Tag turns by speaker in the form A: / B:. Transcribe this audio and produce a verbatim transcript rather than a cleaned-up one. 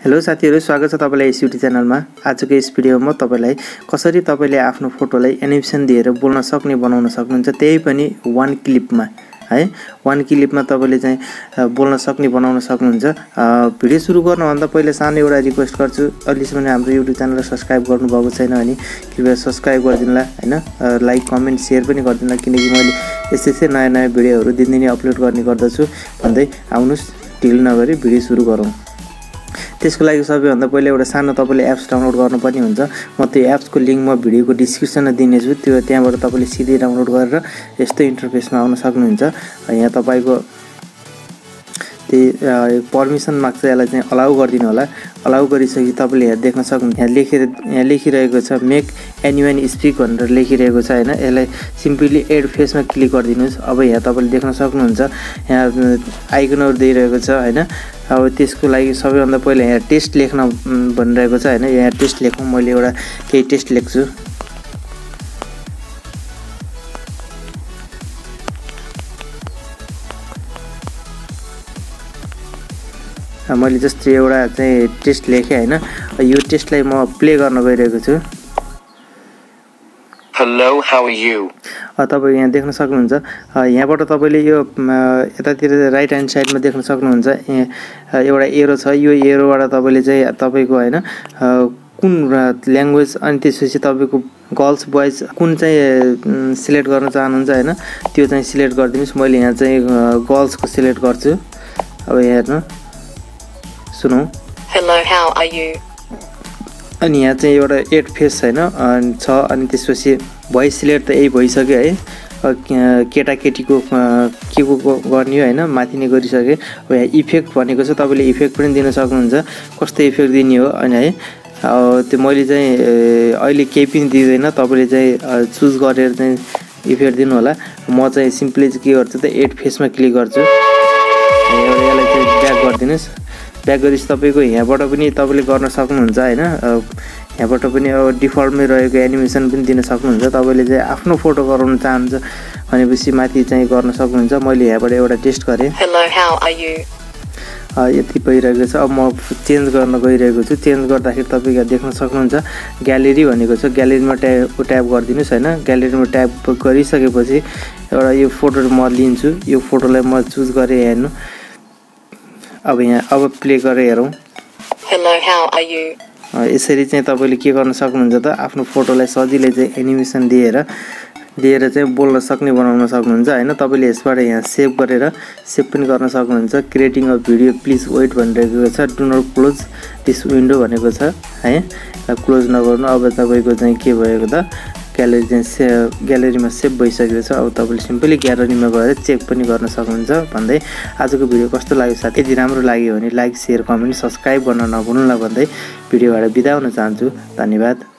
A: Hello साथीहरु, स्वागत छ तपाईलाई यस युट्युब च्यानलमा। आजको यस भिडियोमा म तपाईलाई कसरी तपाईले आफ्नो फोटोलाई एनिमेसन दिएर बोल्न सक्ने बनाउन सक्नुहुन्छ, त्यही पनि वन क्लिपमा है। वन क्लिपमा तपाईले चाहिँ बोल्न सक्ने बनाउन सक्नुहुन्छ। भिडियो सुरु गर्नुभन्दा पहिले सानो एउटा रिक्वेस्ट गर्छु, अहिलेसम्म हाम्रो युट्युब च्यानललाई सब्स्क्राइब गर्नुभएको छैन भने कृपया सब्स्क्राइब गरिदिनुला हैन। लाइक कमेन्ट शेयर पनि गरिदिनुला, किनकि मैले यस्तै यस्तै नयाँ नयाँ भिडियोहरु दिनदिनै अपलोड गर्ने गर्दछु। भन्दै आउनुस्, ढिल नगरी भिडियो सुरु गरौँ। त्यसको लागि सबैभन्दा पहिले एउटा सानो तपाईले एप्स डाउनलोड गर्नुपर्ने हुन्छ। म त्यो एप्सको लिंक म भिडियोको डिस्क्रिप्सनमा दिनेछु, त्यो त्यहाँबाट तपाईले सिधै डाउनलोड गरेर यस्तो इन्टरफेसमा आउन सक्नुहुन्छ। यहाँ तपाईको त्यही परमिसन माग्छ, यसलाई चाहिँ अलाउ गरिदिनु होला। अलाउ गरिसकेपछि तपाईले यहाँ देख्न सक्नुहुन्छ, यहाँ लेखेर यहाँ लेखिरहेको छ मेक एनीवन स्पीक भनेर लेखिरहेको छ हैन। यसलाई सिम्पली एड फेसमा क्लिक गरिदिनुस्। अब यहाँ तपाईले देख्न सक्नुहुन्छ, यहाँ आइकनहरु दिइरहेको छ हैन। अब त्यसको लागि सबैभन्दा पहिले यहाँ टेस्ट लेख्न भनिरहेको छ हैन। यहाँ टेस्ट लेखौँ, मैले एउटा केही टेस्ट लेख्छु। मैले जस्तै एउटा चाहिँ टेस्ट लेखेँ हैन। यो टेस्टलाई म प्ले गर्न गइरहेको छु।
B: Hello, how are you?
A: तपाईं यहाँ देख्न सक्नुहुन्छ, यहाँबाट तपाईले यो यतातिर राइट ह्यान्ड साइडमा देख्न सक्नुहुन्छ, एउटा एरो छ। यो एरोबाट तपाईले चाहिँ तपाईको हैन कुन ल्याङ्ग्वेज अनि त्यसपछि तपाईको गर्ल्स बोयज कुन चाहिँ सिलेक्ट गर्न चाहनुहुन्छ हैन, त्यो चाहिँ सिलेक्ट गरिदिनुस्। मैले यहाँ चाहिँ गर्ल्सको सिलेक्ट गर्छु। अब हेर्नु सुनौ।
B: Hello, how are you?
A: अनि यहाँ चाहिँ एउटा एड फेस हैन छ। अनि त्यसपछि भोइस सिलेक्ट त यही भइसक्यो है। केटाकेटीको के को गर्ने हैन, माथि नै गरिसके। अब यहाँ इफेक्ट भनेको छ, तपाईले इफेक्ट पनि दिन सक्नुहुन्छ, कस्तो इफेक्ट दिने हो अनि है। त्यो मैले चाहिँ अहिले केही पनि दिँदैन, तपाईले चाहिँ चुज गरेर चाहिँ इफेक्ट दिनु होला। म चाहिँ सिम्पली के गर्छु त एड फेसमा क्लिक गर्छु। यसलाई चाहिँ ब्याक गरिदिनुस्। ब्याक गरेपछि तपाईको यहाँबाट पनि तपाईले गर्न सक्नुहुन्छ हैन। यहाँबाट पनि अब डिफल्टमै रहेको एनिमेसन पनि दिन सक्नुहुन्छ। तपाईले चाहिँ आफ्नो फोटो गराउन चाहनुहुन्छ भनेपछि माथि चाहिँ गर्न सक्नुहुन्छ। मैले यहाँबाट एउटा टेस्ट गरे।
B: Hello, how are you?
A: यति भइरहेको छ। अब म चेन्ज गर्न गइरहेको छु। चेन्ज गर्दाखेरि तपाईले देख्न सक्नुहुन्छ, ग्यालेरी भनेको छ। ग्यालेरीमा ट्याब ट्याब गरिदिनुस् हैन। ग्यालेरीमा ट्याब गरिसकेपछि एउटा यो फोटो म लिन्छु। यो फोटोलाई म चुज गरे हेर्नु। अब यहाँ अब प्ले गरेर हेरौँ।
B: Hello, how are you?
A: यसरी चाहिँ तपाईले के गर्न सक्नुहुन्छ त आफ्नो फोटोलाई सजिलै चाहिँ एनिमेसन दिएर दिएर चाहिँ बोल्न सक्ने बनाउन सक्नुहुन्छ हैन। तपाईले यसबाट यहाँ सेभ गरेर सेभ पनि गर्न सक्नुहुन्छ। Creating a video please wait भनिरहेको छ। Do not close this window भनेको छ है। क्लोज नगर्नु। अब तपाईको चाहिँ के भएको त ग्यालेरी चाहिँ से ग्यालेरीमा सेभ भइसकेको छ। अब तपाईले सिम्पली ग्यालरीमा गएर चेक पनि गर्न सक्नुहुन्छ। भन्दै आजको भिडियो कस्तो लाग्यो साथी, यदि राम्रो लाग्यो भने लाइक शेयर कमेन्ट सब्स्क्राइब गर्न नभुल्नुला भन्दै भिडियोबाट बिदा हुन चाहन्छु। धन्यवाद।